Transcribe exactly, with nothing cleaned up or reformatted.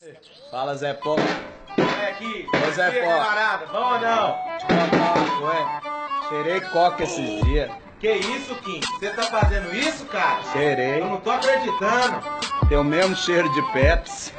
Fala, Zé Pó. É aqui. Ô, Zé Aqui, Pó. camarada. Bom ou não? Ué, cheirei coca esses dias. Que isso, Kim? Você tá fazendo isso, cara? Cheirei. Eu não tô acreditando. Tem o mesmo cheiro de Pepsi.